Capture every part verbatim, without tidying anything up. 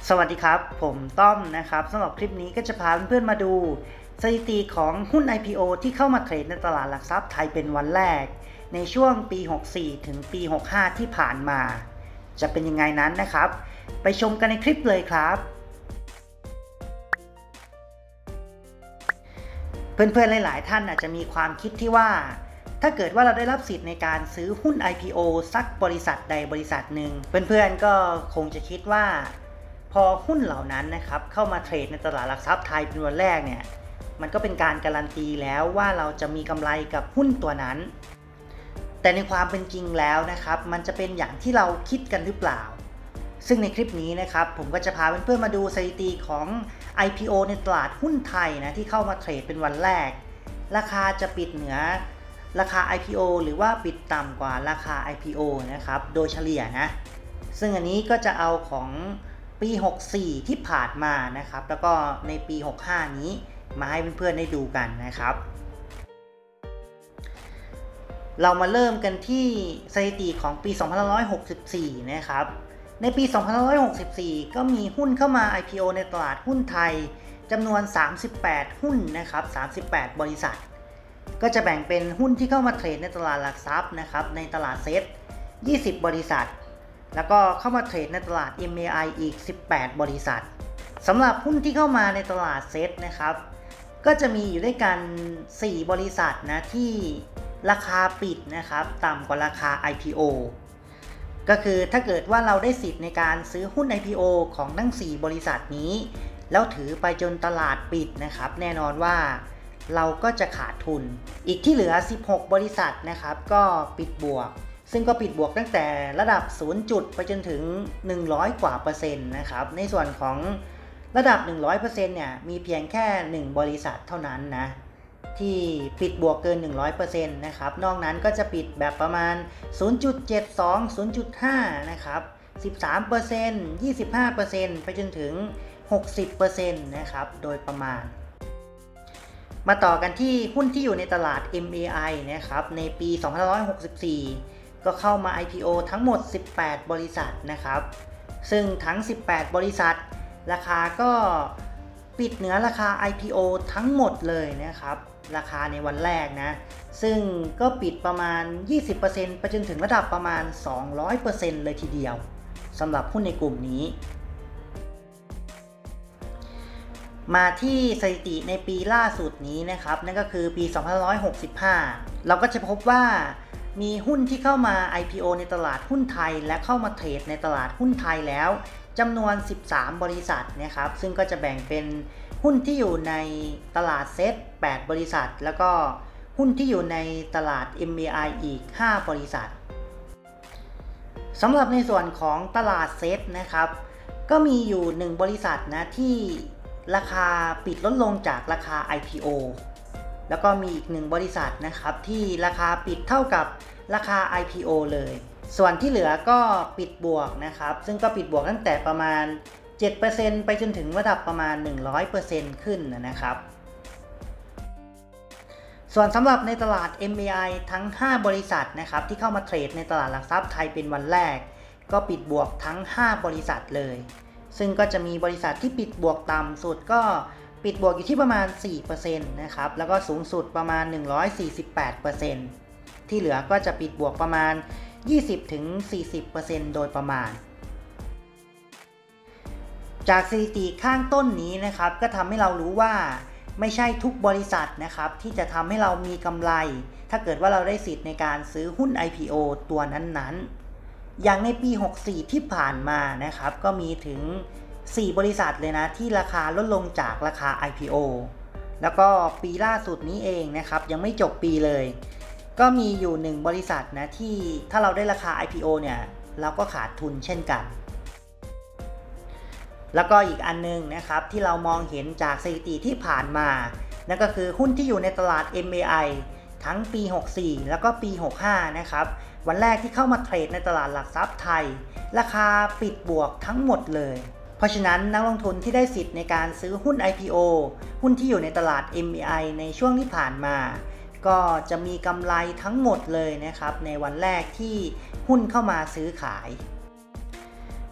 สวัสดีครับผมต้อมนะครับสำหรับคลิปนี้ก็จะพาเพื่อนๆมาดูสถิติของหุ้น ไอ พี โอ ที่เข้ามาเทรดในตลาดหลักทรัพย์ไทยเป็นวันแรกในช่วงปีหกสิบสี่ถึงปีหกสิบห้าที่ผ่านมาจะเป็นยังไงนั้นนะครับไปชมกันในคลิปเลยครับเพื่อนๆหลายๆท่านอาจจะมีความคิดที่ว่าถ้าเกิดว่าเราได้รับสิทธิ์ในการซื้อหุ้น ไอ พี โอ สักบริษัทใดบริษัทหนึ่งเพื่อนๆก็คงจะคิดว่าพอหุ้นเหล่านั้นนะครับเข้ามาเทรดในตลาดหลักทรัพย์ไทยเป็นวันแรกเนี่ยมันก็เป็นการการันตีแล้วว่าเราจะมีกำไรกับหุ้นตัวนั้นแต่ในความเป็นจริงแล้วนะครับมันจะเป็นอย่างที่เราคิดกันหรือเปล่าซึ่งในคลิปนี้นะครับผมก็จะพาเพื่อนๆมาดูสถิติของ ไอ พี โอ ในตลาดหุ้นไทยนะที่เข้ามาเทรดเป็นวันแรกราคาจะปิดเหนือราคา ไอ พี โอ หรือว่าปิดต่ำกว่าราคา ไอ พี โอ นะครับโดยเฉลี่ยนะซึ่งอันนี้ก็จะเอาของปีหกสิบสี่ที่ผ่านมานะครับแล้วก็ในปีหกสิบห้านี้มาให้เพื่อนๆได้ดูกันนะครับเรามาเริ่มกันที่สถิติของปีสองพันห้าร้อยหกสิบสี่นะครับในปีสองพันห้าร้อยหกสิบสี่ก็มีหุ้นเข้ามา ไอ พี โอ ในตลาดหุ้นไทยจำนวนสามสิบแปดหุ้นนะครับสามสิบแปดบริษัทก็จะแบ่งเป็นหุ้นที่เข้ามาเทรดในตลาดหลักทรัพย์นะครับในตลาดเซ็ตยี่สิบบริษัทแล้วก็เข้ามาเทรดในตลาด เอ็ม เอ ไอ อีกสิบแปดบริษัทสำหรับหุ้นที่เข้ามาในตลาดเซ็ตนะครับก็จะมีอยู่ด้วยกันสี่บริษัทนะที่ราคาปิดนะครับต่ำกว่าราคา ไอ พี โอ ก็คือถ้าเกิดว่าเราได้สิทธิ์ในการซื้อหุ้น ไอ พี โอ ของทั้งสี่บริษัทนี้แล้วถือไปจนตลาดปิดนะครับแน่นอนว่าเราก็จะขาดทุนอีกที่เหลือสิบหกบริษัทนะครับก็ปิดบวกซึ่งก็ปิดบวกตั้งแต่ระดับศูนย์จุดไปจนถึงหนึ่งร้อยกว่าเปอร์เซ็นต์นะครับในส่วนของระดับ หนึ่งร้อยเปอร์เซ็นต์ เนี่ยมีเพียงแค่หนึ่งบริษัทเท่านั้นนะที่ปิดบวกเกิน หนึ่งร้อยเปอร์เซ็นต์ นะครับนอกนั้นก็จะปิดแบบประมาณ ศูนย์จุดเจ็ดสอง ศูนย์จุดห้า นะครับ สิบสามเปอร์เซ็นต์ ยี่สิบห้าเปอร์เซ็นต์ ไปจนถึง หกสิบเปอร์เซ็นต์ นะครับโดยประมาณมาต่อกันที่หุ้นที่อยู่ในตลาด เอ็ม เอ ไอ นะครับในปีสองพันห้าร้อยหกสิบสี่ก็เข้ามา ไอ พี โอ ทั้งหมดสิบแปดบริษัทนะครับซึ่งทั้งสิบแปดบริษัทราคาก็ปิดเหนือราคา ไอ พี โอ ทั้งหมดเลยนะครับราคาในวันแรกนะซึ่งก็ปิดประมาณ ยี่สิบเปอร์เซ็นต์ ไปจนถึงระดับประมาณ สองร้อยเปอร์เซ็นต์ เลยทีเดียวสำหรับหุ้นในกลุ่มนี้มาที่สถิติในปีล่าสุดนี้นะครับนั่นก็คือปีสองพันห้าร้อยหกสิบห้าเราก็จะพบว่ามีหุ้นที่เข้ามา ไอ พี โอ ในตลาดหุ้นไทยและเข้ามาเทรดในตลาดหุ้นไทยแล้วจำนวนสิบสามบริษัทนะครับซึ่งก็จะแบ่งเป็นหุ้นที่อยู่ในตลาดเซ็ตแปดบริษัทแล้วก็หุ้นที่อยู่ในตลาด เอ็ม เอ ไอ อีกห้าบริษัทสำหรับในส่วนของตลาดเซ็ตนะครับก็มีอยู่หนึ่งบริษัทนะที่ราคาปิดลดลงจากราคา ไอ พี โอ แล้วก็มีอีกหนึ่งบริษัทนะครับที่ราคาปิดเท่ากับราคา ไอ พี โอ เลยส่วนที่เหลือก็ปิดบวกนะครับซึ่งก็ปิดบวกตั้งแต่ประมาณ เจ็ดเปอร์เซ็นต์ ไปจนถึงระดับประมาณ หนึ่งร้อยเปอร์เซ็นต์ ขึ้นนะครับส่วนสำหรับในตลาด เอ็ม เอ ไอ ทั้งห้าบริษัทนะครับที่เข้ามาเทรดในตลาดหลักทรัพย์ไทยเป็นวันแรกก็ปิดบวกทั้งห้าบริษัทเลยซึ่งก็จะมีบริษัทที่ปิดบวกต่ำสุดก็ปิดบวกอยู่ที่ประมาณ สี่เปอร์เซ็นต์ นะครับแล้วก็สูงสุดประมาณ หนึ่งร้อยสี่สิบแปดเปอร์เซ็นต์ ที่เหลือก็จะปิดบวกประมาณ ยี่สิบถึงสี่สิบเปอร์เซ็นต์ โดยประมาณจากสถิติข้างต้นนี้นะครับก็ทำให้เรารู้ว่าไม่ใช่ทุกบริษัทนะครับที่จะทำให้เรามีกำไรถ้าเกิดว่าเราได้สิทธิ์ในการซื้อหุ้น ไอ พี โอ ตัวนั้นๆอย่างในปีหกสิบสี่ที่ผ่านมานะครับก็มีถึงสี่บริษัทเลยนะที่ราคาลดลงจากราคา ไอ พี โอ แล้วก็ปีล่าสุดนี้เองนะครับยังไม่จบปีเลยก็มีอยู่หนึ่งบริษัทนะที่ถ้าเราได้ราคา ไอ พี โอ เนี่ยเราก็ขาดทุนเช่นกันแล้วก็อีกอันนึงนะครับที่เรามองเห็นจากสถิติที่ผ่านมานั่นก็คือหุ้นที่อยู่ในตลาด เอ็ม เอ ไอ ทั้งปีหกสิบสี่แล้วก็ปีหกสิบห้านะครับวันแรกที่เข้ามาเทรดในตลาดหลักทรัพย์ไทยราคาปิดบวกทั้งหมดเลยเพราะฉะนั้นนักลงทุนที่ได้สิทธิ์ในการซื้อหุ้น ไอ พี โอ หุ้นที่อยู่ในตลาด เอ็ม เอ ไอ ในช่วงที่ผ่านมาก็จะมีกำไรทั้งหมดเลยนะครับในวันแรกที่หุ้นเข้ามาซื้อขาย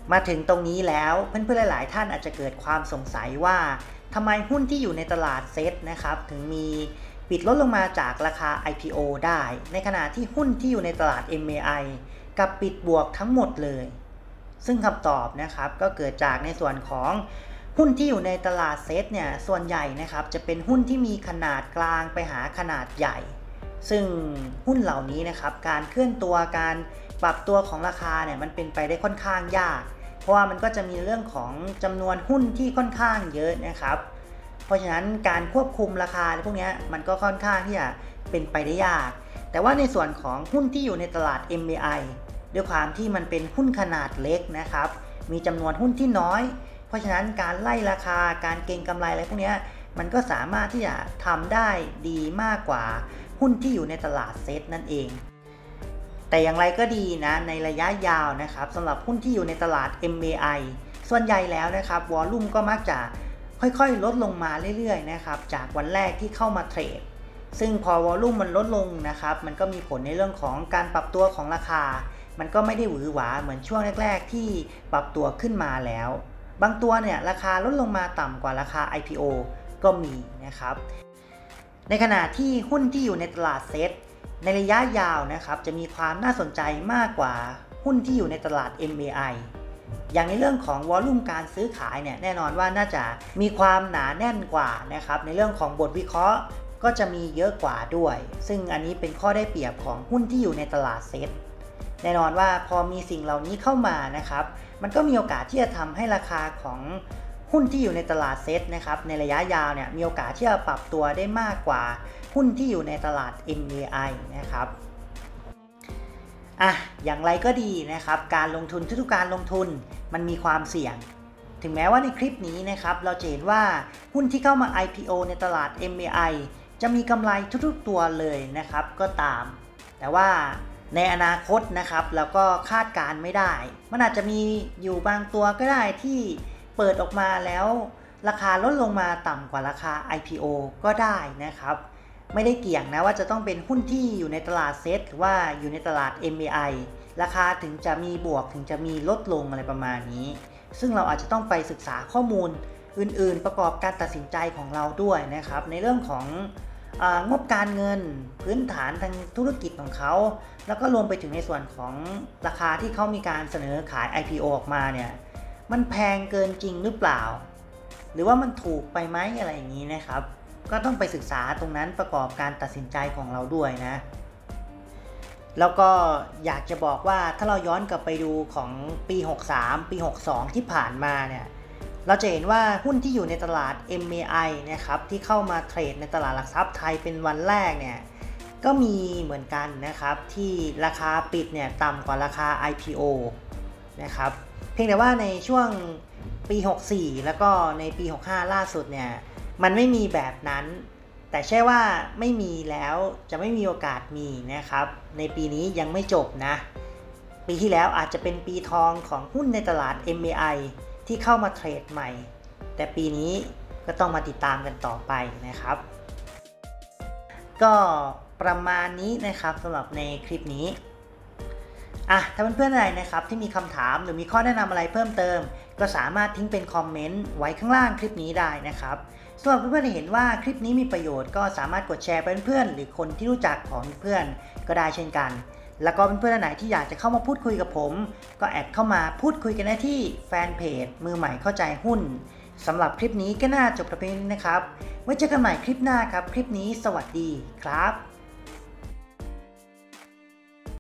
มาถึงตรงนี้แล้วเพื่อนๆหลายๆท่านอาจจะเกิดความสงสัยว่าทำไมหุ้นที่อยู่ในตลาดเซ็ตนะครับถึงมีปิดลดลงมาจากราคา ไอ พี โอ ได้ในขณะที่หุ้นที่อยู่ในตลาด เอ็ม เอ ไอ กับปิดบวกทั้งหมดเลยซึ่งคำตอบนะครับก็เกิดจากในส่วนของหุ้นที่อยู่ในตลาดเซ็ตเนี่ยส่วนใหญ่นะครับจะเป็นหุ้นที่มีขนาดกลางไปหาขนาดใหญ่ซึ่งหุ้นเหล่านี้นะครับการเคลื่อนตัวการปรับตัวของราคาเนี่ยมันเป็นไปได้ค่อนข้างยากเพราะว่ามันก็จะมีเรื่องของจำนวนหุ้นที่ค่อนข้างเยอะนะครับเพราะฉะนั้นการควบคุมราคาพวกนี้มันก็ค่อนข้างที่จะเป็นไปได้ยากแต่ว่าในส่วนของหุ้นที่อยู่ในตลาด เอ็ม เอ ไอ ด้วยความที่มันเป็นหุ้นขนาดเล็กนะครับมีจำนวนหุ้นที่น้อยเพราะฉะนั้นการไล่ราคาการเก็งกำไรอะไรพวกนี้มันก็สามารถที่จะทำได้ดีมากกว่าหุ้นที่อยู่ในตลาดเซ็ตนั่นเองแต่อย่างไรก็ดีนะในระยะยาวนะครับสำหรับหุ้นที่อยู่ในตลาด เอ็ม เอ ไอ ส่วนใหญ่แล้วนะครับวอลลุ่มก็มักจะค่อยๆลดลงมาเรื่อยๆนะครับจากวันแรกที่เข้ามาเทรดซึ่งพอวอลลุ่มมันลดลงนะครับมันก็มีผลในเรื่องของการปรับตัวของราคามันก็ไม่ได้หวือหวาเหมือนช่วงแรกๆที่ปรับตัวขึ้นมาแล้วบางตัวเนี่ยราคาลดลงมาต่ำกว่าราคา ไอ พี โอ ก็มีนะครับในขณะที่หุ้นที่อยู่ในตลาดเซ็ตในระยะยาวนะครับจะมีความน่าสนใจมากกว่าหุ้นที่อยู่ในตลาด เอ็ม เอ ไอ อย่างในเรื่องของวอลลุ่มการซื้อขายเนี่ยแน่นอนว่าน่าจะมีความหนาแน่นกว่านะครับในเรื่องของบทวิเคราะห์ก็จะมีเยอะกว่าด้วยซึ่งอันนี้เป็นข้อได้เปรียบของหุ้นที่อยู่ในตลาดเซ็ตแน่นอนว่าพอมีสิ่งเหล่านี้เข้ามานะครับมันก็มีโอกาสที่จะทำให้ราคาของหุ้นที่อยู่ในตลาดเซ็ตนะครับในระยะยาวเนี่ยมีโอกาสที่จะปรับตัวได้มากกว่าหุ้นที่อยู่ในตลาด เอ็ม เอ ไอ นะครับอ่ะอย่างไรก็ดีนะครับการลงทุนทุกๆการลงทุนมันมีความเสี่ยงถึงแม้ว่าในคลิปนี้นะครับเราจะเห็นว่าหุ้นที่เข้ามา ไอ พี โอ ในตลาด เอ็ม เอ ไอ จะมีกำไรทุกๆตัวเลยนะครับก็ตามแต่ว่าในอนาคตนะครับเราก็คาดการไม่ได้มันอาจจะมีอยู่บางตัวก็ได้ที่เปิดออกมาแล้วราคาลดลงมาต่ำกว่าราคา ไอ พี โอ ก็ได้นะครับไม่ได้เกี่ยงนะว่าจะต้องเป็นหุ้นที่อยู่ในตลาดเซ็ตหรือว่าอยู่ในตลาด เอ็ม เอ ไอ ราคาถึงจะมีบวกถึงจะมีลดลงอะไรประมาณนี้ซึ่งเราอาจจะต้องไปศึกษาข้อมูลอื่นๆประกอบการตัดสินใจของเราด้วยนะครับในเรื่องของงบการเงินพื้นฐานทางธุรกิจของเขาแล้วก็รวมไปถึงในส่วนของราคาที่เขามีการเสนอขาย ไอ พี โอ ออกมาเนี่ยมันแพงเกินจริงหรือเปล่าหรือว่ามันถูกไปไหมอะไรอย่างนี้นะครับก็ต้องไปศึกษาตรงนั้นประกอบการตัดสินใจของเราด้วยนะแล้วก็อยากจะบอกว่าถ้าเราย้อนกลับไปดูของปีหกสามปีหกสองที่ผ่านมาเนี่ยเราจะเห็นว่าหุ้นที่อยู่ในตลาด เอ็ม เอ ไอ นะครับที่เข้ามาเทรดในตลาดหลักทรัพย์ไทยเป็นวันแรกเนี่ยก็มีเหมือนกันนะครับที่ราคาปิดเนี่ยต่ำกว่าราคา ไอ พี โอ นะครับเพียงแต่ว่าในช่วงปีหกสี่แล้วก็ในปีหกห้าล่าสุดเนี่ยมันไม่มีแบบนั้นแต่ใช่ว่าไม่มีแล้วจะไม่มีโอกาสมีนะครับในปีนี้ยังไม่จบนะปีที่แล้วอาจจะเป็นปีทองของหุ้นในตลาด เอ็ม เอ ไอ ที่เข้ามาเทรดใหม่แต่ปีนี้ก็ต้องมาติดตามกันต่อไปนะครับก็ประมาณนี้นะครับสำหรับในคลิปนี้อ่ะถ้าเพื่อนๆอะไรนะครับที่มีคำถามหรือมีข้อแนะนำอะไรเพิ่มเติมก็สามารถทิ้งเป็นคอมเมนต์ไว้ข้างล่างคลิปนี้ได้นะครับสำหรับเพื่อนๆที่เห็นว่าคลิปนี้มีประโยชน์ก็สามารถกดแชร์ไปเพื่อนๆหรือคนที่รู้จักของเพื่อนก็ได้เช่นกันแล้วก็เพื่อนๆไหนที่อยากจะเข้ามาพูดคุยกับผมก็แอดเข้ามาพูดคุยกันได้ที่แฟนเพจมือใหม่เข้าใจหุ้นสำหรับคลิปนี้ก็น่าจบแต่เพียงนี้นะครับไว้เจอกันใหม่คลิปหน้าครับคลิปนี้สวัสดีครับ